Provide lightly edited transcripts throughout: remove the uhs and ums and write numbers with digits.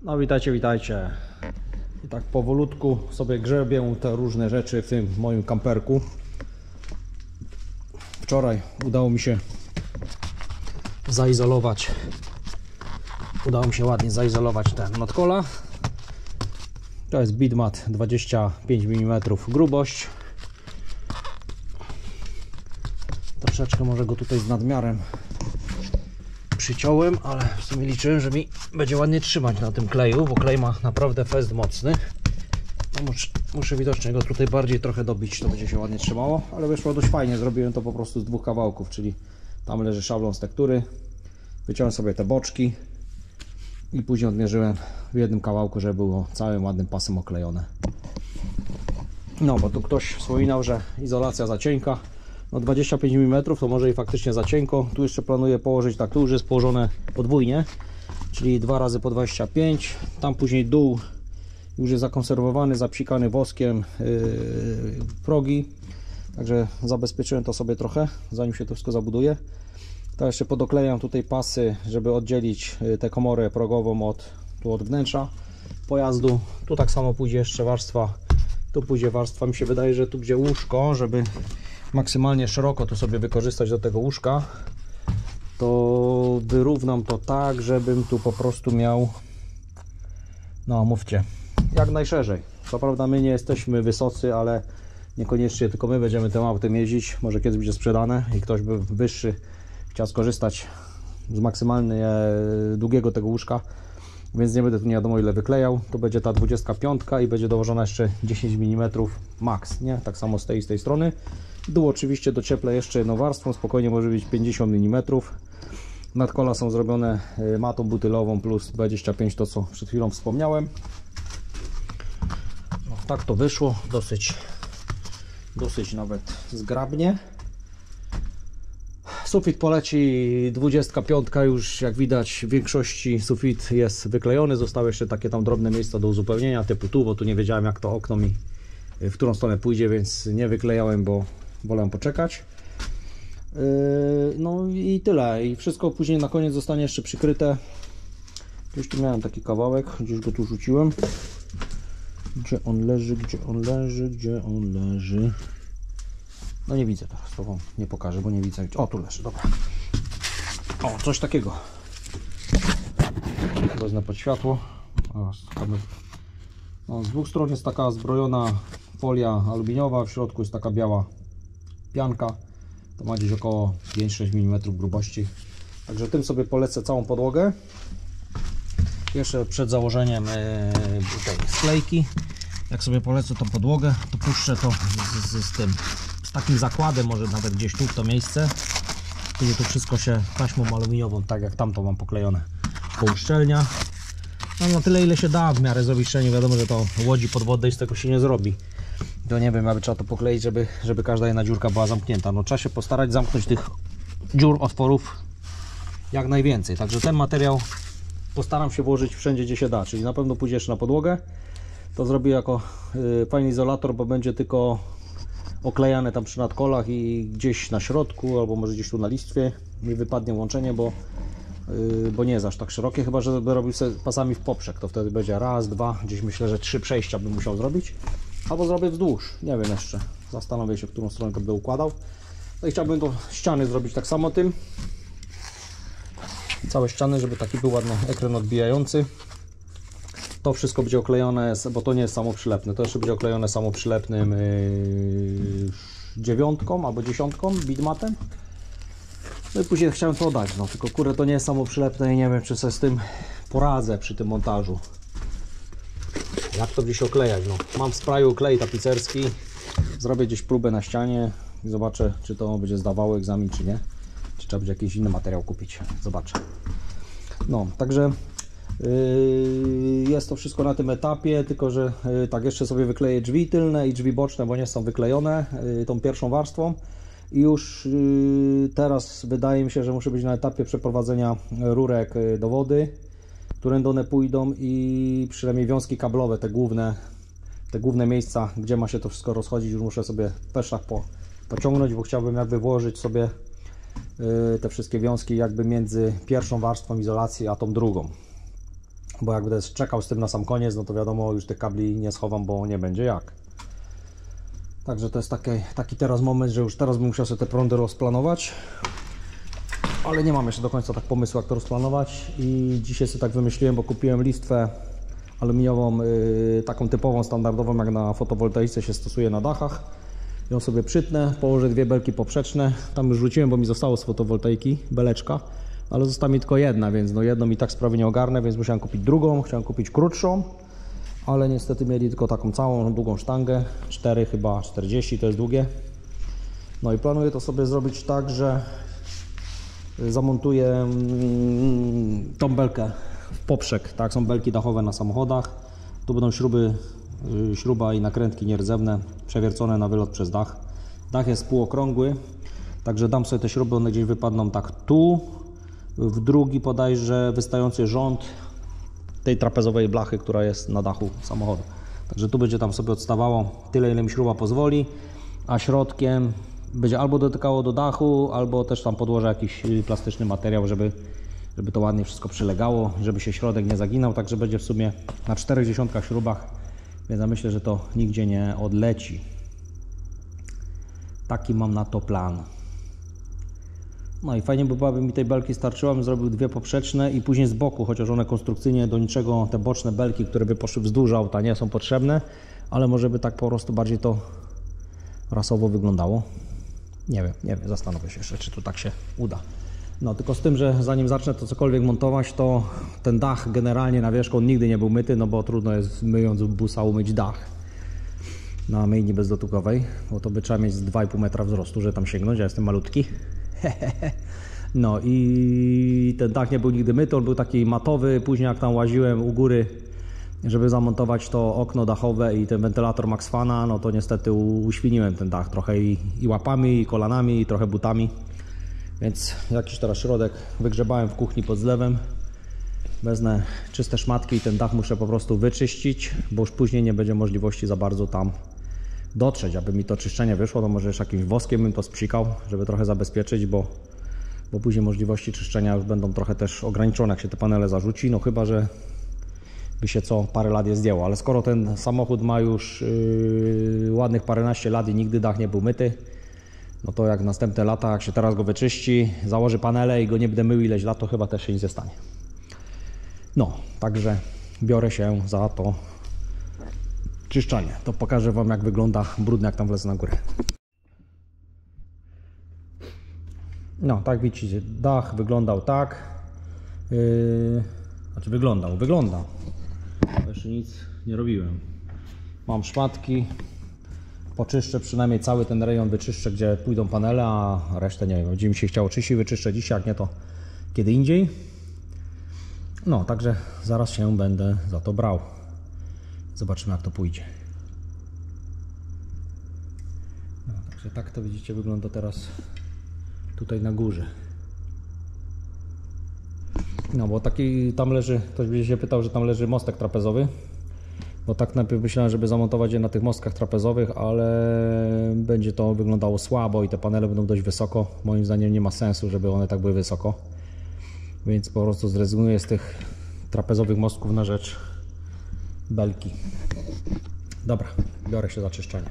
No witajcie, witajcie. I tak powolutku sobie grzebię te różne rzeczy w tym moim kamperku. Wczoraj udało mi się zaizolować. Udało mi się ładnie zaizolować ten nadkola. To jest bitmat 25 mm grubość. Troszeczkę może go tutaj z nadmiarem przyciąłem, ale w sumie liczyłem, że mi będzie ładnie trzymać na tym kleju, bo klej ma naprawdę fest mocny. No muszę widocznie go tutaj bardziej trochę dobić, to będzie się ładnie trzymało, ale wyszło dość fajnie. Zrobiłem to po prostu z dwóch kawałków, czyli tam leży szablon z tektury, wyciąłem sobie te boczki i później odmierzyłem w jednym kawałku, żeby było całym ładnym pasem oklejone. No bo tu ktoś wspominał, że izolacja za cienka. No 25 mm to może i faktycznie za cienko. Tu jeszcze planuję położyć tak, tu już jest położone podwójnie, czyli 2 razy po 25. Tam później dół już jest zakonserwowany, zapsikany woskiem progi. Także zabezpieczyłem to sobie trochę, zanim się to wszystko zabuduje. To jeszcze podoklejam tutaj pasy, żeby oddzielić tę komorę progową od wnętrza pojazdu. Tu tak samo pójdzie jeszcze warstwa, tu pójdzie warstwa, mi się wydaje, że tu będzie łóżko, żeby maksymalnie szeroko to sobie wykorzystać do tego łóżka, to wyrównam to tak, żebym tu po prostu miał, no mówcie, jak najszerzej. Co prawda my nie jesteśmy wysocy, ale niekoniecznie tylko my będziemy tym autem jeździć. Może kiedyś będzie sprzedane i ktoś by wyższy chciał skorzystać z maksymalnie długiego tego łóżka, więc nie będę tu nie wiadomo ile wyklejał. To będzie ta 25 i będzie dołożona jeszcze 10 mm max, nie? Tak samo z tej strony. Dół oczywiście docieplę jeszcze jedną warstwą, spokojnie może być 50 mm. Nadkola są zrobione matą butylową plus 25, to co przed chwilą wspomniałem. No, tak to wyszło, dosyć nawet zgrabnie. Sufit poleci 25, już jak widać w większości sufit jest wyklejony. Zostały jeszcze takie tam drobne miejsca do uzupełnienia typu tu, bo tu nie wiedziałem jak to okno mi w którą stronę pójdzie, więc nie wyklejałem, bo wolę poczekać. No i tyle. I wszystko później na koniec zostanie jeszcze przykryte. Już tu miałem taki kawałek, gdzieś go tu rzuciłem. Gdzie on leży, gdzie on leży, gdzie on leży? No nie widzę teraz, to wam nie pokażę, bo nie widzę. O, tu leży, dobra. O, coś takiego. Wezmę pod światło. No, z dwóch stron jest taka zbrojona folia aluminiowa, w środku jest taka biała pianka. To ma gdzieś około 5-6 mm grubości. Także tym sobie polecę całą podłogę. Jeszcze przed założeniem tej sklejki, jak sobie polecę tą podłogę, to puszczę to z takim zakładem, może nawet gdzieś tu w to miejsce, kiedy tu wszystko się taśmą aluminiową, tak jak tamto mam poklejone, pouszczelnia. No na tyle ile się da w miarę zrobić szczelnie. Wiadomo, że to łodzi podwodnej z tego się nie zrobi. To nie wiem, aby trzeba to pokleić, żeby każda jedna dziurka była zamknięta. No trzeba się postarać zamknąć tych dziur, otworów jak najwięcej. Także ten materiał postaram się włożyć wszędzie gdzie się da, czyli na pewno pójdzie jeszcze na podłogę. To zrobię jako fajny izolator, bo będzie tylko oklejane tam przy nadkolach i gdzieś na środku, albo może gdzieś tu na listwie mi wypadnie łączenie, bo nie jest aż tak szerokie, chyba że robił sobie pasami w poprzek, to wtedy będzie raz, dwa, gdzieś myślę, że 3 przejścia bym musiał zrobić, albo zrobię wzdłuż, nie wiem jeszcze, zastanowię się, w którą stronę to będę układał. No i chciałbym do ściany zrobić tak samo tym, całe ściany, żeby taki był ładny ekran odbijający. To wszystko będzie oklejone, bo to nie jest samoprzylepne, to jeszcze będzie oklejone samoprzylepnym 9 albo 10 bitmatem. No i później chciałem to oddać, no tylko kurde, to nie jest samoprzylepne i nie wiem, czy sobie z tym poradzę przy tym montażu. Jak to gdzieś oklejać? No, mam w sprayu klej tapicerski, zrobię gdzieś próbę na ścianie i zobaczę, czy to będzie zdawało egzamin, czy nie. Czy trzeba będzie jakiś inny materiał kupić, zobaczę. No, także jest to wszystko na tym etapie, tylko że tak jeszcze sobie wykleję drzwi tylne i drzwi boczne, bo nie są wyklejone tą pierwszą warstwą. I już teraz wydaje mi się, że muszę być na etapie przeprowadzenia rurek do wody, którędy one pójdą, i przynajmniej wiązki kablowe, te główne miejsca, gdzie ma się to wszystko rozchodzić, już muszę sobie w peszach pociągnąć, bo chciałbym jakby włożyć sobie te wszystkie wiązki jakby między pierwszą warstwą izolacji a tą drugą. bo jak będę czekał z tym na sam koniec, no to wiadomo, już tych kabli nie schowam, bo nie będzie jak. Także to jest taki teraz moment, że już teraz bym musiał sobie te prądy rozplanować, ale nie mam jeszcze do końca tak pomysłu, jak to rozplanować. I dzisiaj sobie tak wymyśliłem, bo kupiłem listwę aluminiową, taką typową, standardową, jak na fotowoltaice się stosuje na dachach. Ją sobie przytnę, położę dwie belki poprzeczne. Tam już rzuciłem, bo mi zostało z fotowoltaiki beleczka, ale została mi tylko jedna, więc no jedną mi tak sprawy nie ogarnę, więc musiałem kupić drugą. Chciałem kupić krótszą, ale niestety mieli tylko taką całą długą sztangę, 4 chyba 40 to jest długie. No i planuję to sobie zrobić tak, że zamontuję tą belkę w poprzek. Tak, są belki dachowe na samochodach. Tu będą śruba i nakrętki nierdzewne przewiercone na wylot przez dach. Dach jest półokrągły, także dam sobie te śruby, one gdzieś wypadną tak tu, w drugi bodajże wystający rząd tej trapezowej blachy, która jest na dachu samochodu. Także tu będzie tam sobie odstawało tyle, ile mi śruba pozwoli, a środkiem będzie albo dotykało do dachu, albo też tam podłożę jakiś plastyczny materiał, żeby to ładnie wszystko przylegało, żeby się środek nie zaginał. Także będzie w sumie na 40 śrubach, więc ja myślę, że to nigdzie nie odleci. Taki mam na to plan. No i fajnie by było, aby mi tej belki starczyło, bym zrobił dwie poprzeczne i później z boku, chociaż one konstrukcyjnie do niczego, te boczne belki, które by poszły wzdłuż auta, nie są potrzebne, ale może by tak po prostu bardziej to rasowo wyglądało. Nie wiem, zastanowię się jeszcze, czy tu tak się uda. No tylko z tym, że zanim zacznę to cokolwiek montować, to ten dach generalnie na wierzchu on nigdy nie był myty, no bo trudno jest myjąc busa umyć dach na myjni bezdotykowej, bo to by trzeba mieć z 2,5 metra wzrostu, żeby tam sięgnąć, ja jestem malutki. No i ten dach nie był nigdy myty, on był taki matowy. Później jak tam łaziłem u góry, żeby zamontować to okno dachowe i ten wentylator Maxfana, no to niestety uświniłem ten dach trochę i łapami, i kolanami, i trochę butami. Więc jakiś teraz środek wygrzebałem w kuchni pod zlewem. Wezmę czyste szmatki i ten dach muszę po prostu wyczyścić, bo już później nie będzie możliwości za bardzo tam dotrzeć. Aby mi to czyszczenie wyszło, to może jeszcze jakimś woskiem bym to spsikał, żeby trochę zabezpieczyć, bo później możliwości czyszczenia już będą trochę też ograniczone, jak się te panele zarzuci, no chyba że by się co parę lat je zdjęło. Ale skoro ten samochód ma już ładnych paręnaście lat i nigdy dach nie był myty, no to jak następne lata, jak się teraz go wyczyści, założy panele i go nie będę mył ileś lat, to chyba też się nic nie stanie. No, także biorę się za to czyszczenie. To pokażę Wam, jak wygląda brudny, jak tam wlecę na górę. No, tak widzicie, dach wyglądał tak. Znaczy wygląda. Jeszcze nic nie robiłem. Mam szmatki. Poczyszczę przynajmniej cały ten rejon, wyczyszczę, gdzie pójdą panele, a resztę nie wiem. Będzie mi się chciało czyścić, wyczyszczę dzisiaj, jak nie to kiedy indziej. No, także zaraz się będę za to brał. Zobaczymy, jak to pójdzie. No, także tak to widzicie wygląda teraz tutaj na górze. No bo taki tam leży, ktoś będzie się pytał, że tam leży mostek trapezowy. Bo tak najpierw myślałem, żeby zamontować je na tych mostkach trapezowych, ale będzie to wyglądało słabo i te panele będą dość wysoko. Moim zdaniem nie ma sensu, żeby one tak były wysoko. Więc po prostu zrezygnuję z tych trapezowych mostków na rzecz belki. Dobra, biorę się za czyszczenie.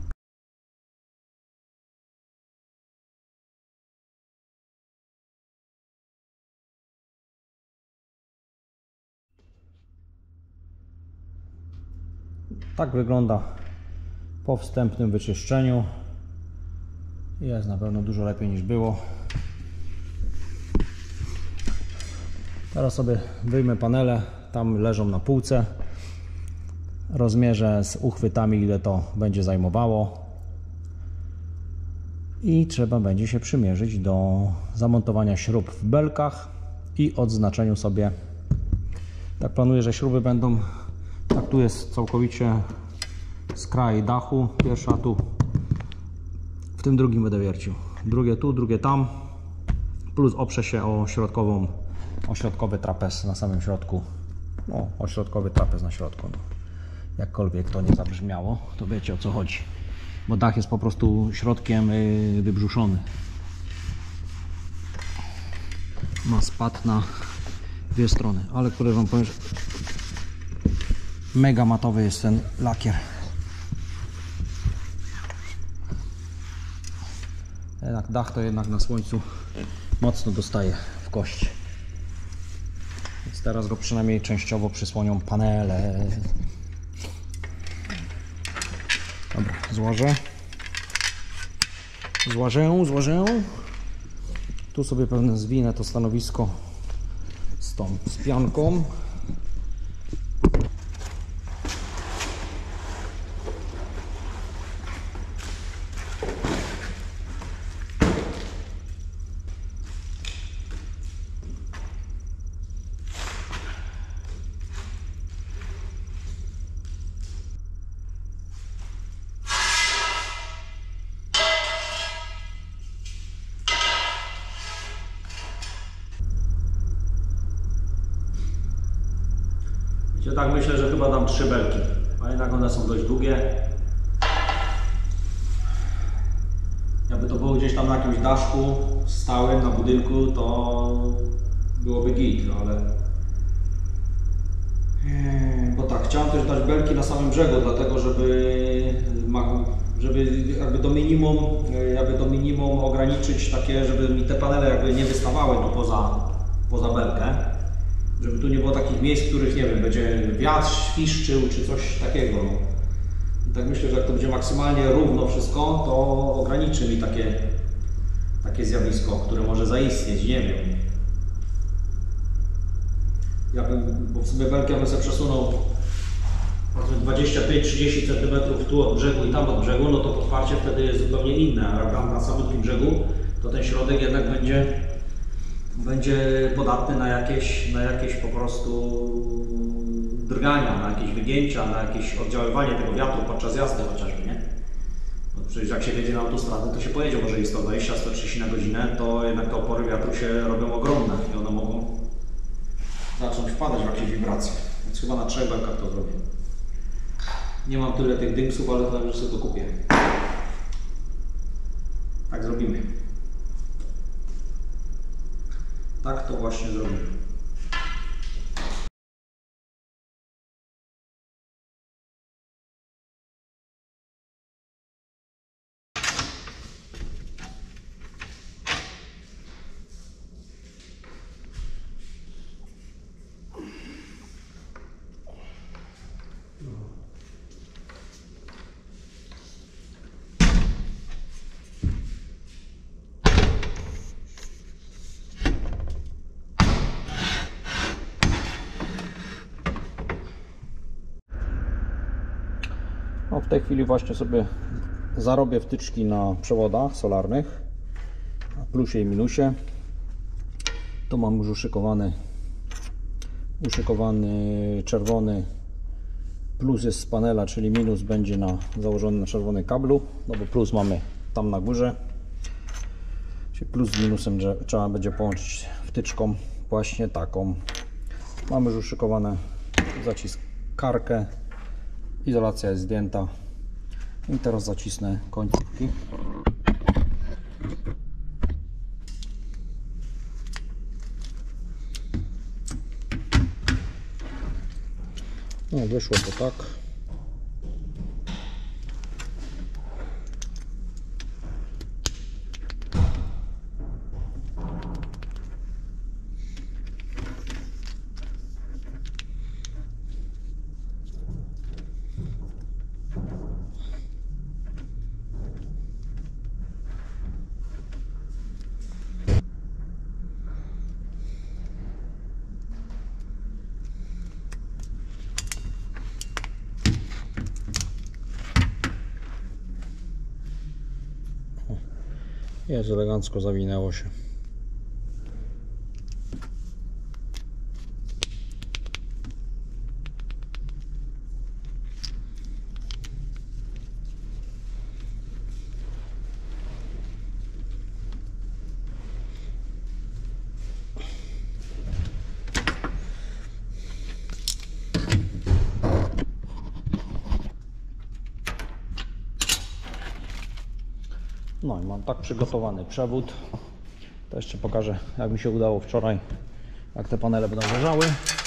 Tak wygląda po wstępnym wyczyszczeniu. Jest na pewno dużo lepiej niż było. Teraz sobie wyjmę panele, tam leżą na półce. Rozmierzę z uchwytami, ile to będzie zajmowało. I trzeba będzie się przymierzyć do zamontowania śrub w belkach i odznaczeniu sobie. Tak planuję, że śruby będą, tak tu jest całkowicie skraj dachu, pierwsza tu, w tym drugim będę wiercił. Drugie tu, drugie tam, plus oprze się o środkowy trapez na samym środku. No, o środkowy trapez na środku. No. Jakkolwiek to nie zabrzmiało, to wiecie, o co chodzi. Bo dach jest po prostu środkiem wybrzuszony. Ma spad dwie strony, ale które wam powiem, że mega matowy jest ten lakier. Jednak dach to jednak na słońcu mocno dostaje w kość. Więc teraz go przynajmniej częściowo przysłonią panele. Dobra, złożę. Tu sobie pewnie zwinę to stanowisko z tą spianką. Ja tak myślę, że chyba dam 3 belki, a jednak one są dość długie. Jakby to było gdzieś tam na jakimś daszku stałym na budynku, to byłoby git, ale... Bo tak, chciałem też dać belki na samym brzegu, dlatego żeby jakby do minimum ograniczyć takie, żeby mi te panele jakby nie wystawały tu poza belkę. Żeby tu nie było takich miejsc, w których, nie wiem, będzie wiatr świszczył czy coś takiego. I tak myślę, że jak to będzie maksymalnie równo wszystko, to ograniczy mi takie zjawisko, które może zaistnieć, nie wiem. Bo w sumie belki ja bym sobie przesunął 25-30 cm tu od brzegu i tam od brzegu, no to podparcie wtedy jest zupełnie inne, a jak tam na samym brzegu, to ten środek jednak będzie podatny na jakieś po prostu drgania, na jakieś wygięcia, na jakieś oddziaływanie tego wiatru podczas jazdy chociażby, nie? No przecież jak się jedzie na autostradę, to się pojedzie może i 120-130 na godzinę, to jednak te opory wiatru się robią ogromne i one mogą zacząć wpadać w jakieś wibracje. Więc chyba na 3 belkach to zrobię. Nie mam tyle tych dymsów, ale to już sobie to kupię. Tak zrobimy. Tak to właśnie zrobimy. No, w tej chwili właśnie sobie zarobię wtyczki na przewodach solarnych, na plusie i minusie. Tu mam już uszykowany czerwony plus jest z panela, czyli minus będzie założony na czerwonym kablu, no bo plus mamy tam na górze. Czyli plus z minusem trzeba będzie połączyć wtyczką właśnie taką. Mamy już uszykowane zaciskarkę. Izolacja jest zdjęta i teraz zacisnę końcówki. No, wyszło to tak. Jest elegancko, zawinęło się. No i mam tak przygotowany przewód. To jeszcze pokażę, jak mi się udało wczoraj jak te panele będą leżały.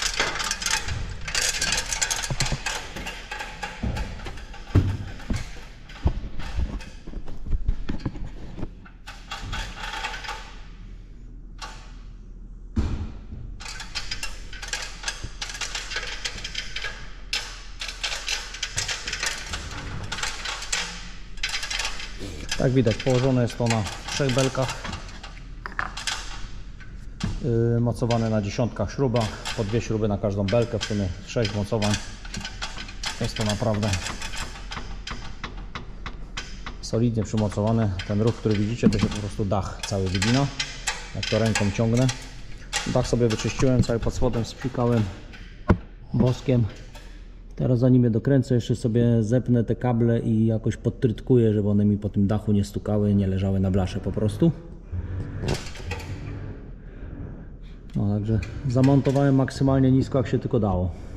Tak widać, położone jest to na 3 belkach, mocowane na 10 śrubach, po 2 śruby na każdą belkę, w sumie 6 mocowań. Jest to naprawdę solidnie przymocowane. Ten ruch, który widzicie, to się po prostu dach cały wygina, jak to ręką ciągnę. Dach sobie wyczyściłem, cały pod spodem spsikałem woskiem. Teraz zanim je dokręcę, jeszcze sobie zepnę te kable i jakoś podtrytkuję, żeby one mi po tym dachu nie stukały, nie leżały na blasze po prostu. No, także zamontowałem maksymalnie nisko, jak się tylko dało.